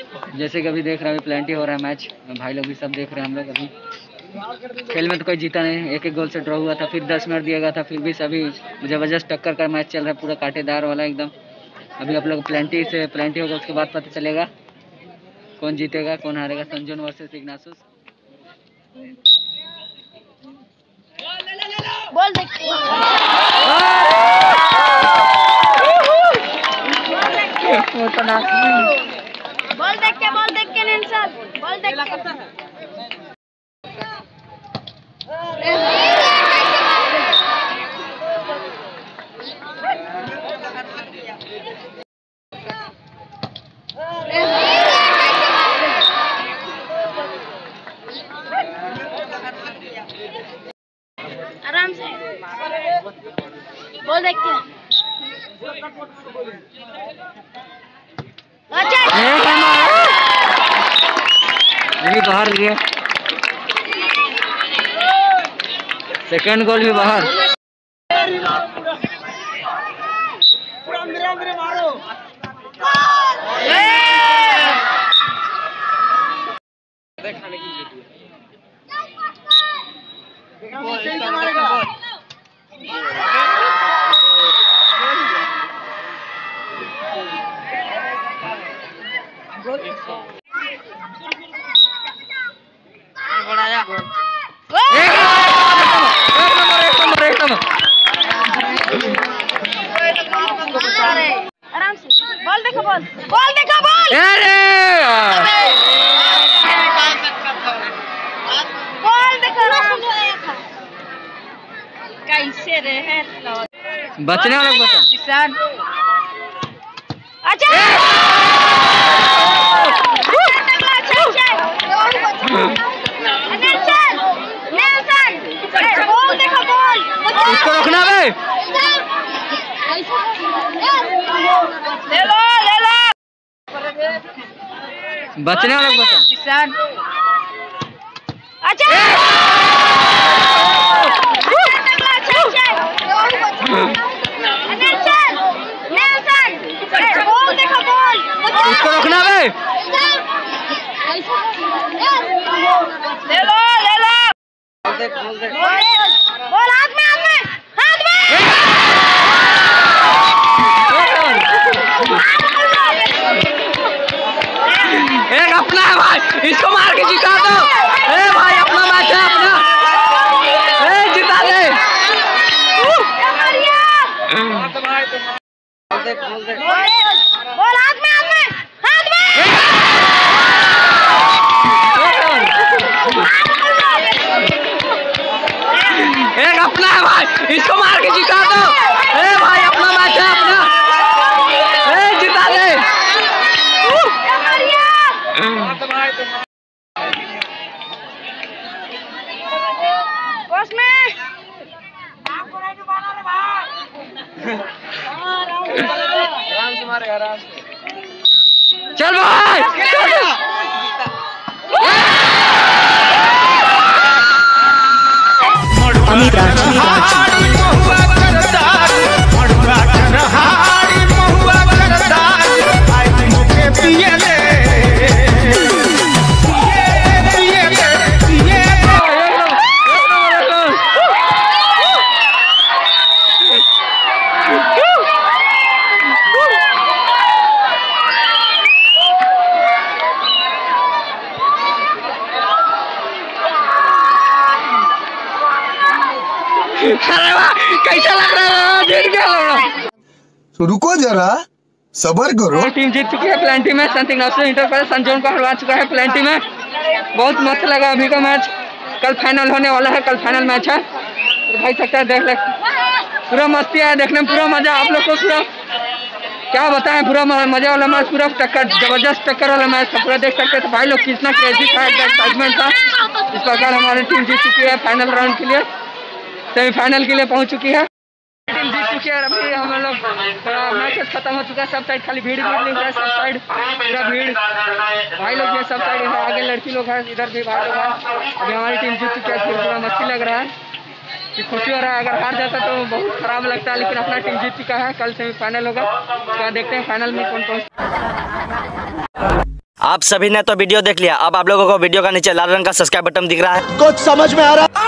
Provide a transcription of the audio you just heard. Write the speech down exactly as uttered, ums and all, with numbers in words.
जैसे कि अभी देख रहे हैं प्लेंटी हो रहा है मैच, भाई लोग भी सब देख रहे हैं हम लोग। अभी खेल में तो कोई जीता नहीं, एक एक गोल से ड्रॉ हुआ था, फिर दस मिनट दिया गया था, फिर भी सभी जबरदस्त टक्कर का मैच चल रहा है, पूरा कांटेदार वाला एकदम। अभी आप लोग प्लेंटी से प्लेंटी होगा, उसके बाद पता चलेगा कौन जीतेगा कौन हारेगा। संजोन वर्सेस इग्नासुस। बॉल देखिए बॉल देख के बॉल देख के नेल्सन बॉल देख के आराम से बॉल देख के भी बाहर गया, सेकंड गोल भी बाहर। आराम से बॉल देखो बॉल बॉल देखो बॉल बॉल देखो कैसे रहे बचने वाला बचा। अच्छा बॉल देखो बॉल उसको रोकना बे। ले लो ले लो बचने वाला बचा। अच्छा बॉल देखो बॉल उसको रोकना बे। ले लो ले लो बॉल हाथ में हाथ में हाथ में एक अपना है भाई, इसको मार के जिता दो। ए भाई अपना मैच है अपना, ए जिता दे। बॉल हाथ में हाथ में हाथ में एक अपना है भाई, इसको मार के जिता दो। ए भाई अपना मैच है अपना, ए जिता दे। आराम से मारे आराम से। चल भाई अमित राज अरे वाह कैसा लग रहा है, जीत गया लग रहा। तो रुको जरा सबर करो। टीम जीत चुकी है प्लेंटी में। संत इग्नासुस इंटर संजोन को हरवा चुका है प्लेंटी में। बहुत मस्त लगा अभी का मैच। कल फाइनल होने वाला है, कल फाइनल मैच है तो भाई सकता है देख ले, पूरा मस्ती है देखने में, पूरा मजा आप लोग को। पूरा क्या बताएं, पूरा मजा वाला मैच, पूरा टक्कर जबरदस्त टक्कर वाला मैच था, पूरा देख सकते हैं। तो भाई लोग कितना क्रेजी था, एक्साइटमेंट था। इस प्रकार हमारी टीम जीत चुकी है फाइनल राउंड के लिए, सेमीफाइनल के लिए पहुंच चुकी है। टीम जीत चुकी है। अभी हम लोग मैच खत्म हो चुका है, सब साइड खाली भीड़ भीड़ नहीं है, सब साइड पूरा भीड़। भाई लोग ये सब साइड है, आगे लड़की लोग हैं, इधर भी भाई लोग हैं। अभी हमारी टीम जीत चुकी है, फिर पूरा मस्ती लग रहा है, खुशी हो रहा है। अगर हार जाता तो बहुत खराब लगता है, लेकिन अपना टीम जीत चुका है। कल सेमीफाइनल होगा, तो देखते हैं फाइनल में कौन कौन। आप सभी ने तो वीडियो देख लिया, अब आप लोगों को वीडियो का नीचे लाल रंग का सब्सक्राइब बटन दिख रहा है। कुछ समझ में आ रहा